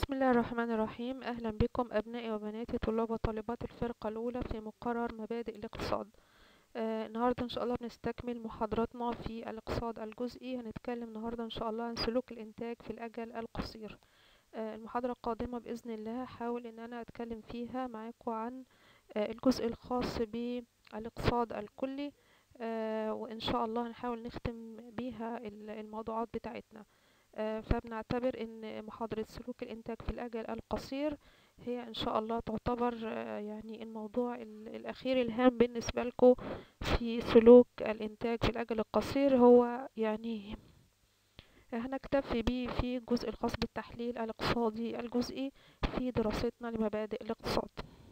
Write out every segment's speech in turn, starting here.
بسم الله الرحمن الرحيم. أهلا بكم أبنائي وبناتي طلاب وطالبات الفرقة الأولى في مقرر مبادئ الاقتصاد. النهاردة إن شاء الله بنستكمل محاضراتنا في الاقتصاد الجزئي. هنتكلم النهاردة إن شاء الله عن سلوك الإنتاج في الأجل القصير. المحاضرة القادمة بإذن الله هحاول إن أنا أتكلم فيها معاكم عن الجزء الخاص بالاقتصاد الكلي، وإن شاء الله هنحاول نختم بيها الموضوعات بتاعتنا. فبنعتبر ان محاضرة سلوك الانتاج في الاجل القصير هي ان شاء الله تعتبر يعني الموضوع الاخير الهام بالنسبة لكم في سلوك الانتاج في الاجل القصير. هو يعني هنكتفي به في الجزء الخاص بالتحليل الاقتصادي الجزئي في دراستنا لمبادئ الاقتصاد.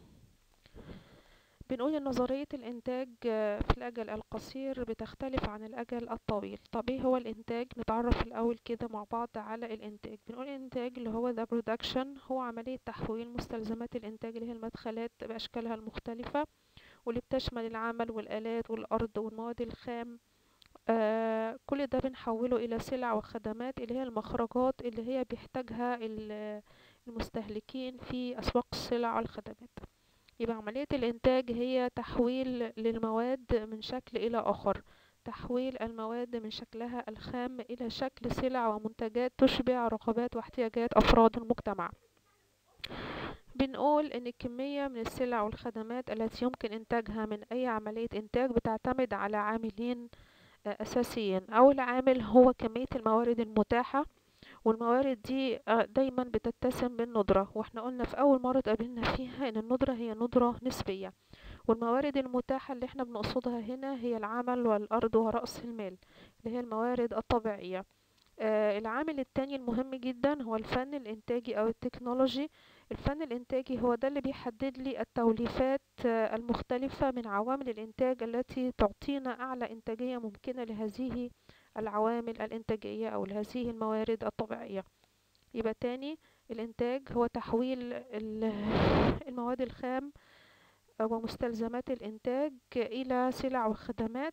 بنقول ان نظرية الانتاج في الاجل القصير بتختلف عن الاجل الطويل. طب ايه هو الانتاج؟ نتعرف الاول كده مع بعض على الانتاج. بنقول الانتاج اللي هو the production هو عملية تحويل مستلزمات الانتاج اللي هي المدخلات باشكالها المختلفة، واللي بتشمل العمل والالات والارض والمواد الخام. كل ده بنحوله الى سلع وخدمات اللي هي المخرجات اللي هي بيحتاجها المستهلكين في اسواق السلع والخدمات. يبقى عملية الإنتاج هي تحويل للمواد من شكل إلى آخر، تحويل المواد من شكلها الخام إلى شكل سلع ومنتجات تشبع رغبات واحتياجات أفراد المجتمع. بنقول إن الكمية من السلع والخدمات التي يمكن إنتاجها من أي عملية إنتاج بتعتمد على عاملين أساسيين. أول عامل هو كمية الموارد المتاحة، والموارد دي دايما بتتسم بالندرة، واحنا قلنا في أول مرة قابلنا فيها إن الندرة هي ندرة نسبية. والموارد المتاحة اللي احنا بنقصدها هنا هي العمل والأرض ورأس المال اللي هي الموارد الطبيعية. العامل التاني المهم جدا هو الفن الإنتاجي أو التكنولوجي. الفن الإنتاجي هو ده اللي بيحدد لي التوليفات المختلفة من عوامل الإنتاج التي تعطينا أعلى إنتاجية ممكنة لهذه العوامل الإنتاجية أو لهذه الموارد الطبيعية. يبقى تاني، الإنتاج هو تحويل المواد الخام ومستلزمات الإنتاج إلى سلع وخدمات،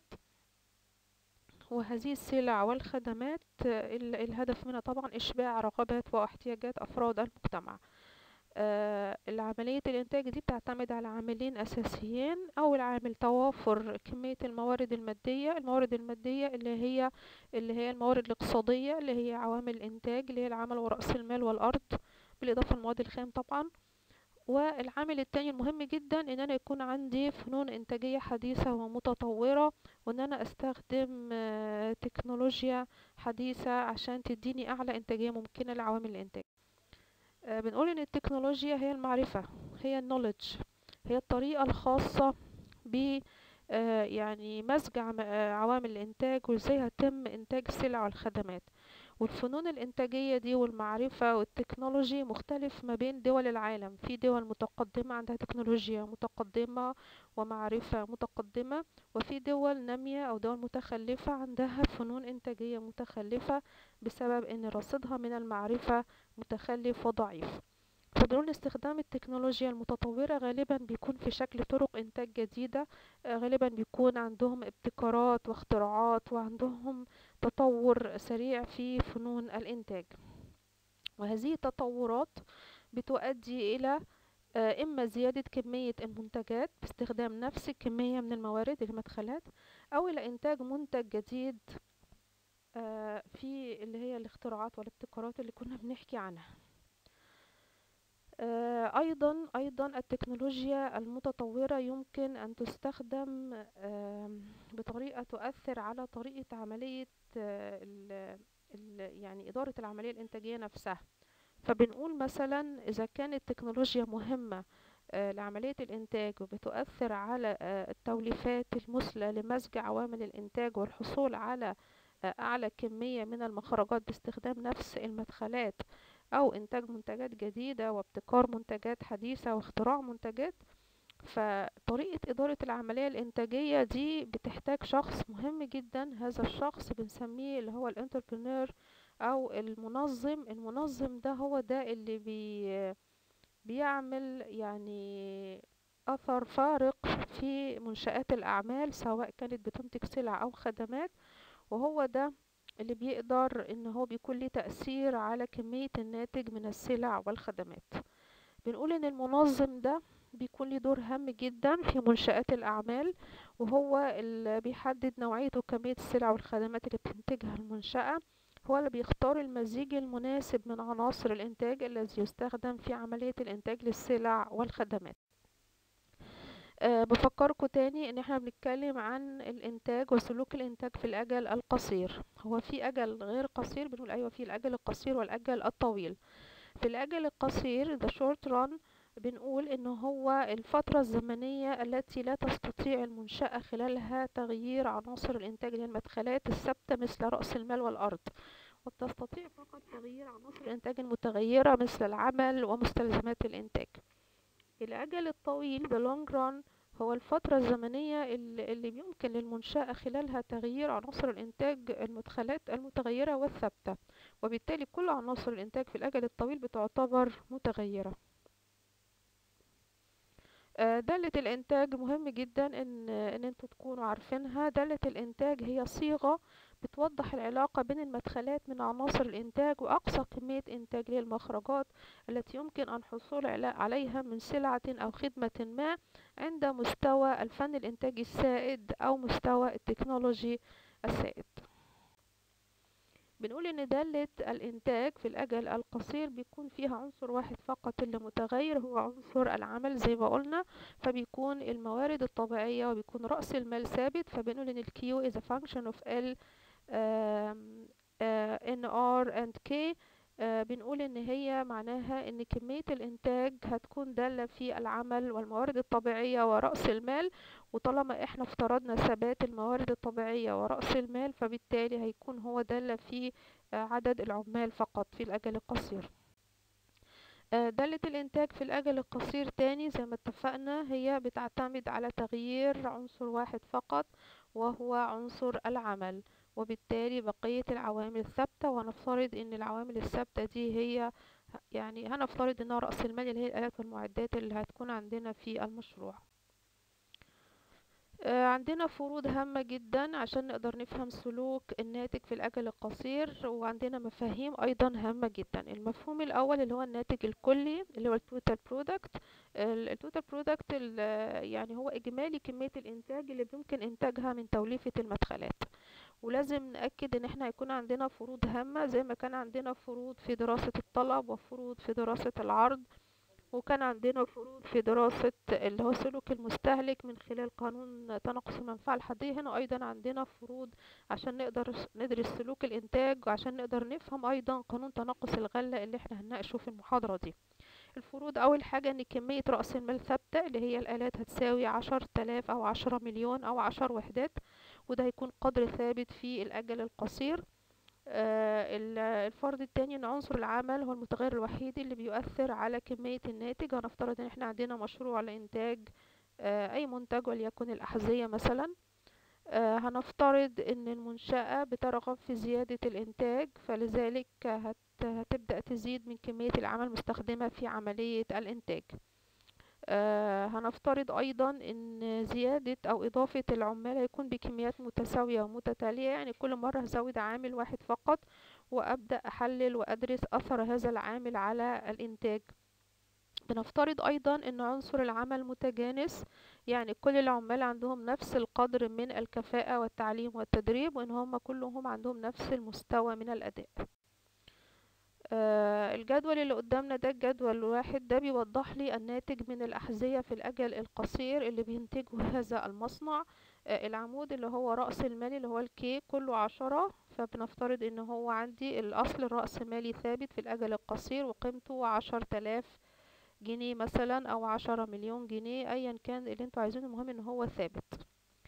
وهذه السلع والخدمات الهدف منها طبعا إشباع رغبات واحتياجات أفراد المجتمع. العملية الإنتاج دي بتعتمد على عاملين أساسيين. أول عامل توافر كمية الموارد المادية. الموارد المادية اللي هي الموارد الاقتصادية اللي هي عوامل الإنتاج اللي هي العمل ورأس المال والأرض، بالإضافة للمواد الخام طبعا. والعامل التاني المهم جدا ان انا يكون عندي فنون انتاجية حديثة ومتطورة، وان انا استخدم تكنولوجيا حديثة عشان تديني اعلى انتاجية ممكنة لعوامل الانتاج. بنقول ان التكنولوجيا هي المعرفة، هي النوليدج، هي الطريقة الخاصة ب يعني مزج عوامل الانتاج وازاي هتم انتاج السلع والخدمات. والفنون الإنتاجية دي والمعرفة والتكنولوجي مختلف ما بين دول العالم. في دول متقدمة عندها تكنولوجيا متقدمة ومعرفة متقدمة، وفي دول نامية أو دول متخلفة عندها فنون إنتاجية متخلفة بسبب أن رصيدها من المعرفة متخلف وضعيف. فبنقول استخدام التكنولوجيا المتطورة غالبا بيكون في شكل طرق إنتاج جديدة. غالبا بيكون عندهم ابتكارات واختراعات وعندهم تطور سريع في فنون الإنتاج. وهذه التطورات بتؤدي إلى إما زيادة كمية المنتجات باستخدام نفس الكمية من الموارد المدخلات، أو إلى إنتاج منتج جديد في اللي هي الاختراعات والابتكارات اللي كنا بنحكي عنها. أيضا التكنولوجيا المتطورة يمكن أن تستخدم بطريقة تؤثر على طريقة عملية يعني إدارة العملية الإنتاجية نفسها. فبنقول مثلا إذا كانت التكنولوجيا مهمة لعملية الإنتاج وبتؤثر على التوليفات المثلى لمزج عوامل الإنتاج والحصول على أعلى كمية من المخرجات باستخدام نفس المدخلات، أو إنتاج منتجات جديدة وابتكار منتجات حديثة واختراع منتجات، فطريقة إدارة العملية الإنتاجية دي بتحتاج شخص مهم جدا. هذا الشخص بنسميه اللي هو الانتربرنور أو المنظم. المنظم ده هو ده اللي بيعمل يعني أثر فارق في منشآت الأعمال، سواء كانت بتنتج سلع أو خدمات، وهو ده اللي بيقدر ان هو بيكون ليه تأثير على كمية الناتج من السلع والخدمات. بنقول ان المنظم ده بيكون له دور هام جدا في منشآت الأعمال، وهو اللي بيحدد نوعية وكمية السلع والخدمات اللي بتنتجها المنشأة. هو اللي بيختار المزيج المناسب من عناصر الإنتاج الذي يستخدم في عملية الإنتاج للسلع والخدمات. بفكركم تاني ان احنا بنتكلم عن الانتاج وسلوك الانتاج في الاجل القصير. هو في اجل غير قصير، بنقول ايوه في الاجل القصير والاجل الطويل. في الاجل القصير the short run بنقول ان هو الفترة الزمنية التي لا تستطيع المنشأة خلالها تغيير عناصر الانتاج اللي هي المدخلات الثابتة مثل رأس المال والارض، وتستطيع فقط تغيير عناصر الانتاج المتغيرة مثل العمل ومستلزمات الانتاج. الأجل الطويل the long run هو الفترة الزمنية اللي يمكن للمنشأة خلالها تغيير عناصر الإنتاج المدخلات المتغيرة والثابتة، وبالتالي كل عناصر الإنتاج في الأجل الطويل بتعتبر متغيرة. دالة الإنتاج مهم جدا إن انتوا تكونوا عارفينها. دالة الإنتاج هي صيغة بتوضح العلاقة بين المدخلات من عناصر الإنتاج وأقصى كمية إنتاج للمخرجات التي يمكن الحصول عليها من سلعة أو خدمة ما عند مستوى الفن الإنتاجي السائد أو مستوى التكنولوجي السائد. بنقول ان دالة الانتاج في الاجل القصير بيكون فيها عنصر واحد فقط اللي متغير، هو عنصر العمل زي ما قلنا. فبيكون الموارد الطبيعية وبيكون رأس المال ثابت. فبنقول ان الكيو is a function of L N R and K. بنقول ان هي معناها ان كمية الانتاج هتكون دالة في العمل والموارد الطبيعية ورأس المال، وطالما احنا افترضنا ثبات الموارد الطبيعية ورأس المال فبالتالي هيكون هو دالة في عدد العمال فقط في الأجل القصير. دالة الإنتاج في الأجل القصير تاني زي ما اتفقنا هي بتعتمد على تغيير عنصر واحد فقط وهو عنصر العمل، وبالتالي بقية العوامل ثابتة. وهنفترض ان العوامل الثابتة دي هي يعني هنفترض انها رأس المال اللي هي الآلات والمعدات اللي هتكون عندنا في المشروع. عندنا فروض هامة جدا عشان نقدر نفهم سلوك الناتج في الأجل القصير، وعندنا مفاهيم أيضا هامة جدا. المفهوم الأول اللي هو الناتج الكلي اللي هو التوتال برودكت. التوتال برودكت يعني هو إجمالي كمية الإنتاج اللي يمكن إنتاجها من توليفة المدخلات. ولازم نأكد ان احنا هيكون عندنا فروض هامة زي ما كان عندنا فروض في دراسة الطلب وفروض في دراسة العرض، وكان عندنا فروض في دراسة اللي هو سلوك المستهلك من خلال قانون تناقص المنفعة الحادية. هنا أيضا عندنا فروض عشان نقدر ندرس سلوك الإنتاج وعشان نقدر نفهم أيضا قانون تناقص الغلة اللي احنا هنناقشه في المحاضرة دي. الفروض أول حاجة إن كمية رأس المال ثابتة اللي هي الآلات هتساوي 10,000 أو 10 مليون أو 10 وحدات، وده هيكون قدر ثابت في الأجل القصير. الفرض التاني ان عنصر العمل هو المتغير الوحيد اللي بيؤثر على كمية الناتج. هنفترض ان احنا عندنا مشروع لإنتاج اي منتج وليكن الأحذية مثلا. هنفترض ان المنشأة بترغب في زيادة الإنتاج، فلذلك هتبدأ تزيد من كمية العمل المستخدمة في عملية الإنتاج. هنفترض أيضا ان زيادة أو إضافة العمال هيكون بكميات متساوية ومتتالية، يعني كل مرة هزود عامل واحد فقط وأبدأ أحلل وأدرس أثر هذا العامل على الإنتاج. بنفترض أيضا أن عنصر العمل متجانس، يعني كل العمال عندهم نفس القدر من الكفاءة والتعليم والتدريب، وأن هم كلهم عندهم نفس المستوى من الأداء. الجدول اللي قدامنا ده الجدول الواحد ده بيوضح لي الناتج من الأحذية في الأجل القصير اللي بينتجه هذا المصنع. العمود اللي هو رأس المالي اللي هو الكي كله 10، فبنفترض ان هو عندي الأصل الرأس المالي ثابت في الأجل القصير وقيمته 10,000 جنيه مثلا أو 10 مليون جنيه أيا كان اللي انتوا عايزينه، المهم ان هو ثابت.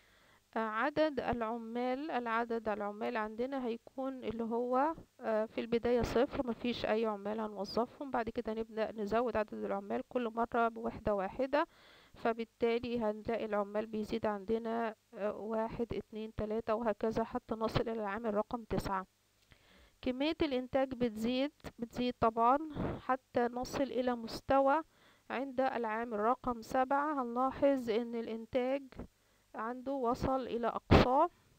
العدد العمال عندنا هيكون اللي هو في البداية صفر، مفيش أي عمال هنوظفهم. بعد كده نبدأ نزود عدد العمال كل مرة بوحدة واحدة، فبالتالي هنلاقي العمال بيزيد عندنا 1 2 3 وهكذا حتى نصل إلى العامل رقم 9. كمية الإنتاج بتزيد طبعا حتى نصل إلى مستوى عند العامل رقم 7. هنلاحظ إن الإنتاج عنده وصل إلى أقصاه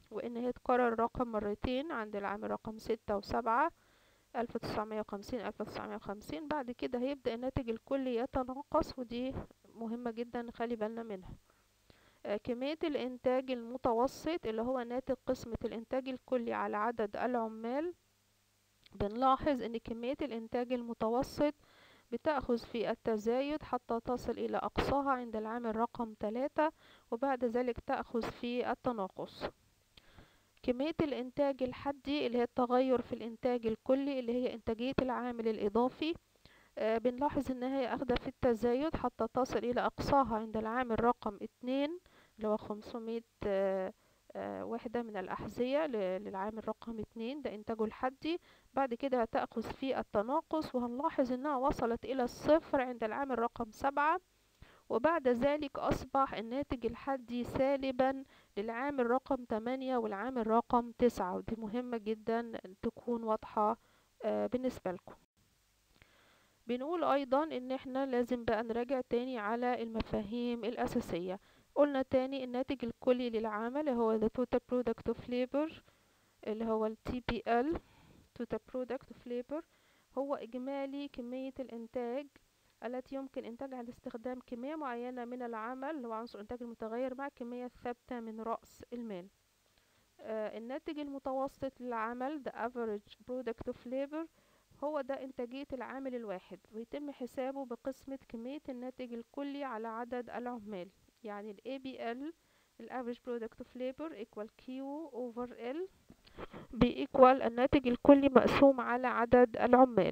وإن هي تكرر الرقم مرتين عند العامل رقم 6 و7، 1950 1950. بعد كده هيبدأ الناتج الكلي يتناقص، ودي مهمة جدا نخلي بالنا منها. كمية الإنتاج المتوسط اللي هو ناتج قسمة الإنتاج الكلي على عدد العمال، بنلاحظ إن كمية الإنتاج المتوسط بتأخذ في التزايد حتى تصل إلى أقصاها عند العامل رقم 3، وبعد ذلك تأخذ في التناقص. كمية الإنتاج الحدي اللي هي التغير في الإنتاج الكلي اللي هي إنتاجية العامل الإضافي، بنلاحظ إنها هي أخذة في التزايد حتى تصل إلى أقصاها عند العامل رقم 2 اللي هو 500 وحدة من الأحذية للعامل رقم 2، ده إنتاجه الحدي. بعد كده تأخذ في التناقص، وهنلاحظ إنها وصلت إلى الصفر عند العامل رقم 7، وبعد ذلك أصبح الناتج الحدي سالبا للعامل رقم 8 والعامل رقم 9، ودي مهمة جدا تكون واضحة بالنسبة لكم. بنقول أيضا إن احنا لازم بقى نراجع تاني على المفاهيم الأساسية. قلنا تاني الناتج الكلي للعمل هو the total product of labor اللي هو ال TPL total product of labor، هو إجمالي كمية الإنتاج التي يمكن إنتاجها لاستخدام كمية معينة من العمل اللي هو عنصر الإنتاج المتغير مع كمية ثابتة من رأس المال. الناتج المتوسط للعمل the average product of labor هو ده إنتاجية العامل الواحد، ويتم حسابه بقسمة كمية الناتج الكلي على عدد العمال. يعني ال APL ال average product of labor equal Q over L بيكوال الناتج الكلي مقسوم على عدد العمال.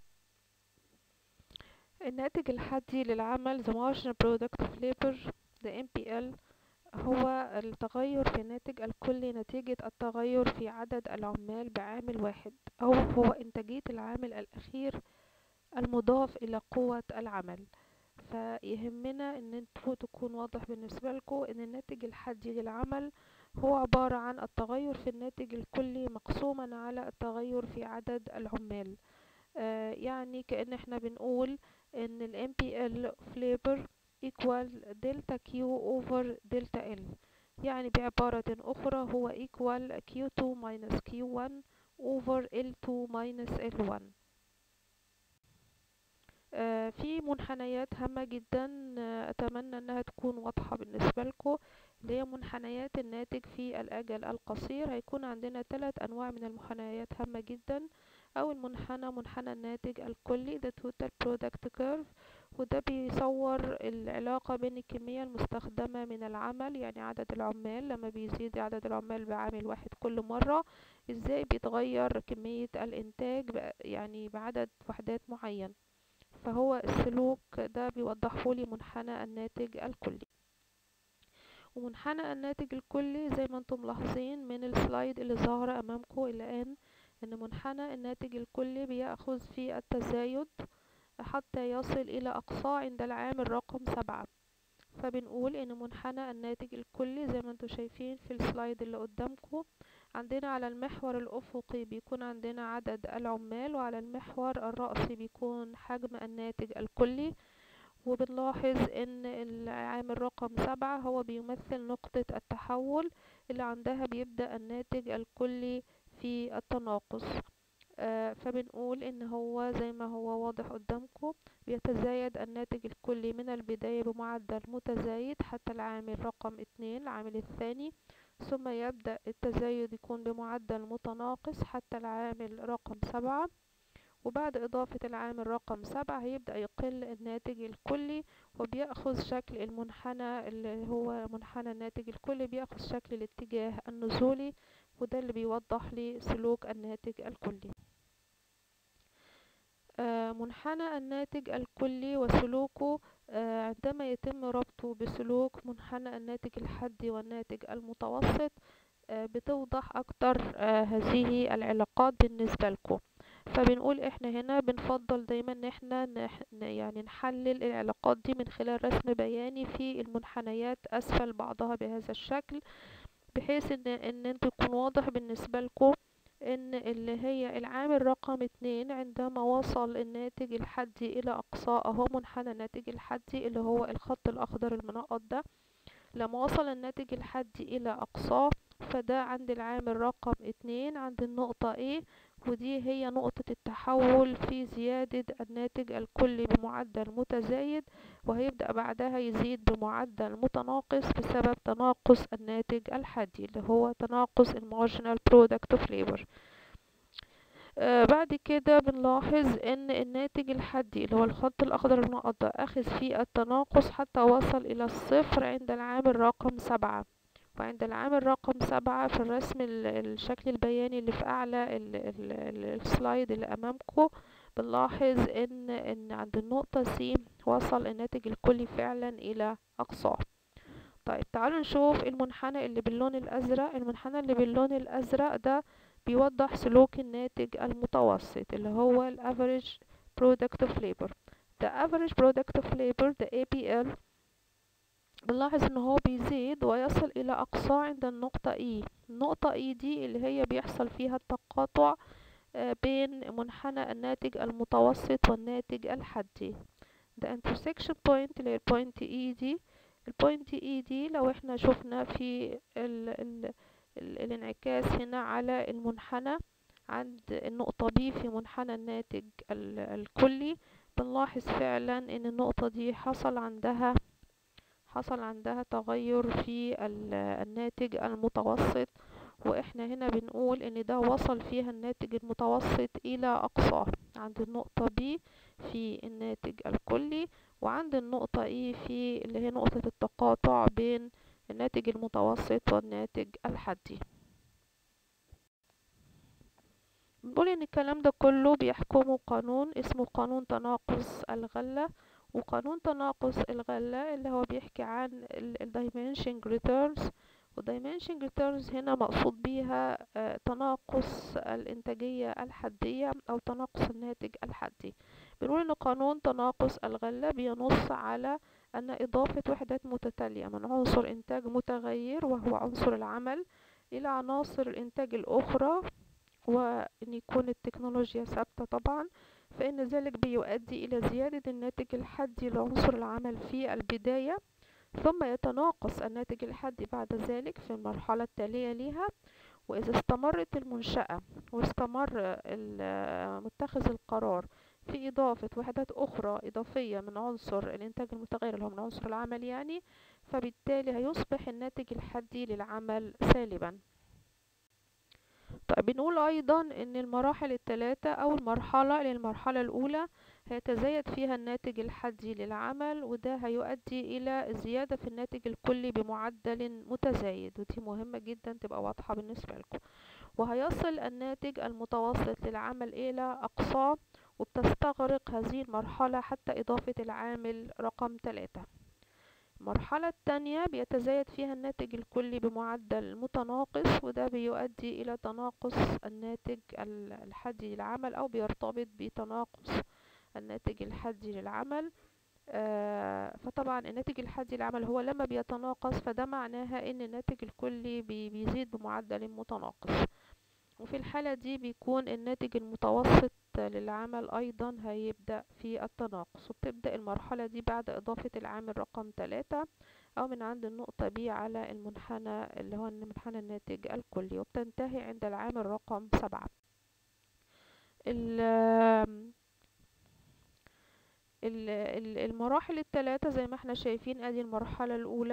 الناتج الحدي للعمل the marginal product of labor the MPL هو التغير في الناتج الكلي نتيجة التغير في عدد العمال بعامل واحد، أو هو إنتاجية العامل الأخير المضاف إلى قوة العمل. فيهمنا ان انتوا تكون واضح بالنسبة لكم ان الناتج الحدي للعمل هو عبارة عن التغير في الناتج الكلي مقسوما على التغير في عدد العمال. يعني كأن احنا بنقول ان ال MPL of labor equal delta Q over delta L، يعني بعبارة أخرى هو equal Q2 minus Q1 over L2 minus L1. في منحنيات هامة جدا أتمنى أنها تكون واضحة بالنسبة لكم، اللي هي منحنيات الناتج في الأجل القصير. هيكون عندنا 3 أنواع من المنحنيات هامة جدا. أول منحنى الناتج الكلي the total product curve، وده بيصور العلاقة بين الكمية المستخدمة من العمل، يعني عدد العمال لما بيزيد عدد العمال بعامل واحد كل مرة ازاي بيتغير كمية الإنتاج يعني بعدد وحدات معين. فهو السلوك ده بيوضحه لي منحنى الناتج الكلي. ومنحنى الناتج الكلي زي ما انتم ملاحظين من السلايد اللي ظاهرة امامكم الان ان منحنى الناتج الكلي بيأخذ في التزايد حتى يصل الى اقصاه عند العامل رقم 7. فبنقول ان منحنى الناتج الكلي زي ما انتم شايفين في السلايد اللي قدامكم، عندنا على المحور الأفقي بيكون عندنا عدد العمال، وعلى المحور الرأسي بيكون حجم الناتج الكلي. وبنلاحظ ان العامل رقم 7 هو بيمثل نقطة التحول اللي عندها بيبدأ الناتج الكلي في التناقص. فبنقول ان هو زي ما هو واضح قدامكم بيتزايد الناتج الكلي من البداية بمعدل متزايد حتى العامل رقم 2 العامل الثاني، ثم يبدأ التزايد يكون بمعدل متناقص حتى العامل رقم 7، وبعد إضافة العامل رقم 7 هيبدأ يقل الناتج الكلي وبيأخذ شكل المنحنى اللي هو منحنى الناتج الكلي، بيأخذ شكل الاتجاه النزولي، وده اللي بيوضح لي سلوك الناتج الكلي. منحنى الناتج الكلي وسلوكه عندما يتم ربطه بسلوك منحنى الناتج الحدي والناتج المتوسط بتوضح أكتر هذه العلاقات بالنسبة لكم. فبنقول احنا هنا بنفضل دايما ان احنا يعني نحلل العلاقات دي من خلال رسم بياني في المنحنيات اسفل بعضها بهذا الشكل، بحيث ان انتوا يكون واضح بالنسبة لكم ان اللي هي العامل رقم 2 عندما وصل الناتج الحدي الى اقصاه اهو منحنى الناتج الحدي اللي هو الخط الاخضر المنقط ده، لما وصل الناتج الحدي الى اقصاه فده عند العامل رقم 2 عند النقطة A، ودي هي نقطة التحول في زيادة الناتج الكلي بمعدل متزايد، وهيبدأ بعدها يزيد بمعدل متناقص بسبب تناقص الناتج الحدي اللي هو تناقص المارجنال برودكت اوف ليبر. بعد كده بنلاحظ ان الناتج الحدي اللي هو الخط الاخضر المنقط ده اخذ فيه التناقص حتى وصل الى الصفر عند العامل رقم 7. وعند العامل رقم 7 في الرسم الشكل البياني اللي في اعلى السلايد اللي امامكم بنلاحظ ان عند النقطة C وصل الناتج الكلي فعلا الى اقصاه. طيب تعالوا نشوف المنحنى اللي باللون الازرق. المنحنى اللي باللون الازرق ده بيوضح سلوك الناتج المتوسط اللي هو ال average product of labor. the average product of labor the APL بنلاحظ ان هو بيزيد ويصل الى اقصاه عند النقطة E. النقطة E دي اللي هي بيحصل فيها التقاطع بين منحنى الناتج المتوسط والناتج الحدي. the intersection point اللي هي البوينت E دي. البوينت E دي لو احنا شفنا في الانعكاس هنا على المنحنى عند النقطة B في منحنى الناتج الكلي بنلاحظ فعلا ان النقطة دي حصل عندها تغير في الناتج المتوسط، واحنا هنا بنقول ان ده وصل فيها الناتج المتوسط الى اقصاه عند النقطة B في الناتج الكلي، وعند النقطة E في اللي هي نقطة التقاطع بين الناتج المتوسط والناتج الحدي. بنقول ان الكلام ده كله بيحكمه قانون اسمه قانون تناقص الغلة. وقانون تناقص الغلة اللي هو بيحكي عن الدايمنشن ريتيرنز، والدايمنشن ريتيرنز هنا مقصود بيها تناقص الانتاجية الحدية او تناقص الناتج الحدي. بنقول ان قانون تناقص الغلة بينص على ان اضافة وحدات متتالية من عنصر انتاج متغير وهو عنصر العمل الى عناصر الانتاج الاخرى، وان يكون التكنولوجيا ثابتة طبعا، فإن ذلك بيؤدي إلى زيادة الناتج الحدي لعنصر العمل في البداية، ثم يتناقص الناتج الحدي بعد ذلك في المرحلة التالية لها. وإذا استمرت المنشأة واستمر متخذ القرار في إضافة وحدات أخرى إضافية من عنصر الإنتاج المتغير اللي هو من عنصر العمل يعني، فبالتالي هيصبح الناتج الحدي للعمل سالبا. طيب بنقول ايضا ان المراحل الثلاثة او المرحلة الاولى هيتزايد فيها الناتج الحدي للعمل، وده هيؤدي الى زيادة في الناتج الكلي بمعدل متزايد، ودي مهمة جدا تبقى واضحة بالنسبة لكم. وهيصل الناتج المتوسط للعمل الى اقصاه، وبتستغرق هذه المرحلة حتى اضافة العامل رقم 3. المرحلة الثانية بيتزايد فيها الناتج الكلي بمعدل متناقص، وده بيؤدي إلى تناقص الناتج الحدي للعمل أو بيرتبط بتناقص الناتج الحدي للعمل. فطبعا الناتج الحدي للعمل هو لما بيتناقص فده معناها ان الناتج الكلي بيزيد بمعدل متناقص، وفي الحالة دي بيكون الناتج المتوسط للعمل أيضا هيبدأ في التناقص، وبتبدأ المرحلة دي بعد إضافة العامل رقم 3 أو من عند النقطة B على المنحنى اللي هو منحنى الناتج الكلي، وبتنتهي عند العامل رقم 7. المراحل الثلاثة زي ما احنا شايفين ادي المرحلة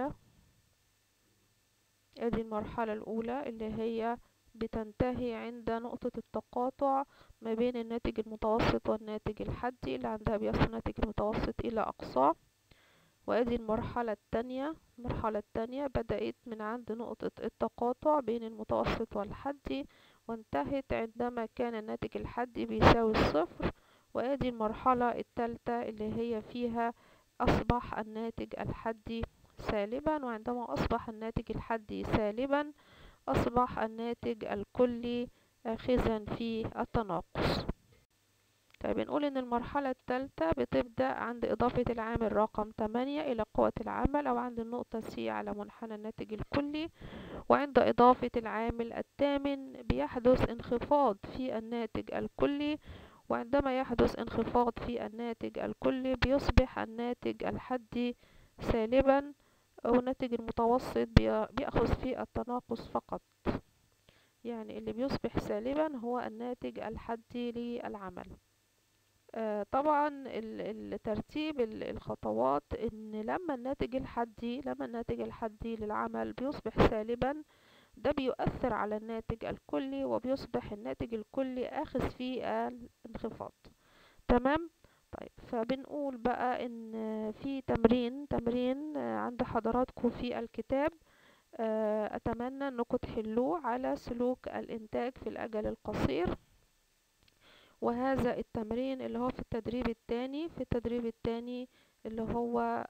الأولى اللي هي بتنتهي عند نقطة التقاطع ما بين الناتج المتوسط والناتج الحدي اللي عندها بيصل الناتج المتوسط إلى أقصاه. وادي المرحلة التانية بدأت من عند نقطة التقاطع بين المتوسط والحدي، وانتهت عندما كان الناتج الحدي بيساوي الصفر. وادي المرحلة الثالثة اللي هي فيها أصبح الناتج الحدي سالبا، وعندما أصبح الناتج الحدي سالبا أصبح الناتج الكلي آخذا في التناقص. طيب نقول إن المرحلة الثالثة بتبدأ عند إضافة العامل رقم 8 إلى قوة العمل أو عند النقطة C على منحنى الناتج الكلي، وعند إضافة العامل الثامن بيحدث انخفاض في الناتج الكلي، وعندما يحدث انخفاض في الناتج الكلي بيصبح الناتج الحدي سالبا، والناتج المتوسط بيأخذ فيه التناقص فقط. يعني اللي بيصبح سالبا هو الناتج الحدي للعمل. طبعا الترتيب الخطوات، ان لما الناتج الحدي للعمل بيصبح سالبا، ده بيؤثر على الناتج الكلي، وبيصبح الناتج الكلي آخذ فيه الانخفاض. تمام. طيب، فبنقول بقى ان في تمرين عند حضراتكم في الكتاب. اتمنى انكم تحلوه على سلوك الانتاج في الاجل القصير. وهذا التمرين اللي هو في التدريب الثاني اللي هو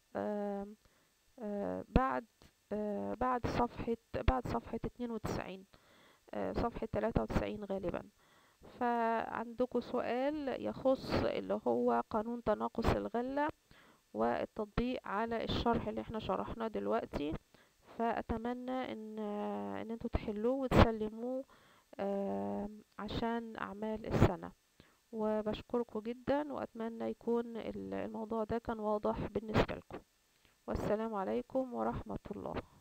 بعد بعد صفحة 92، صفحة 93 غالبا. فعندكم سؤال يخص اللي هو قانون تناقص الغلة والتطبيق على الشرح اللي احنا شرحناه دلوقتي. فأتمنى ان انتوا تحلوه وتسلموه عشان أعمال السنة. وبشكركم جدا، وأتمنى يكون الموضوع ده كان واضح بالنسبة لكم. والسلام عليكم ورحمة الله.